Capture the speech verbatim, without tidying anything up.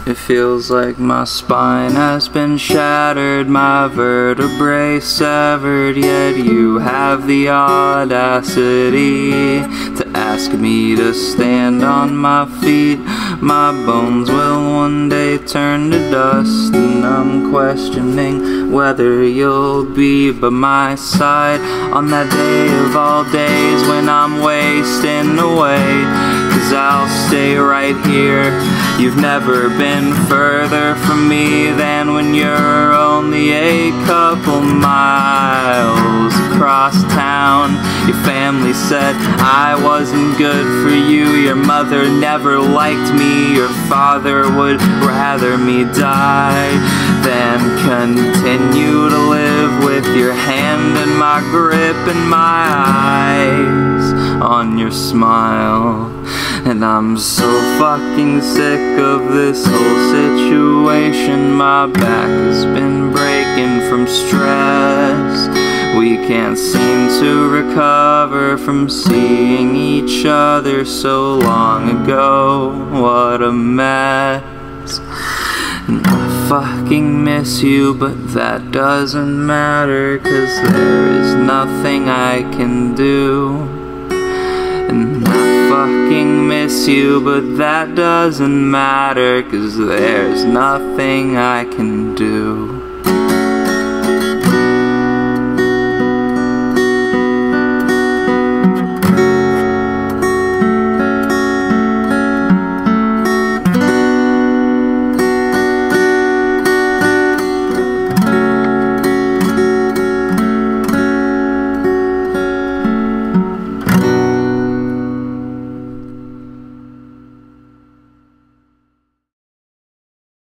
It feels like my spine has been shattered, my vertebrae severed, yet you have the audacity to ask me to stand on my feet. My bones will one day turn to dust, and I'm questioning whether you'll be by my side on that day of all days when I'm wasting away. Cause I'll stay right here. You've never been further from me than when you're only a couple miles across town. Your family said I wasn't good for you. Your mother never liked me. Your father would rather me die than continue to live with your hand in my grip and my eyes on your smile. And I'm so fucking sick of this whole situation. My back has been breaking from stress. We can't seem to recover from seeing each other so long ago. What a mess. And I fucking miss you, but that doesn't matter, cause there is nothing I can do. And I fucking miss you, but that doesn't matter, cause there's nothing I can do.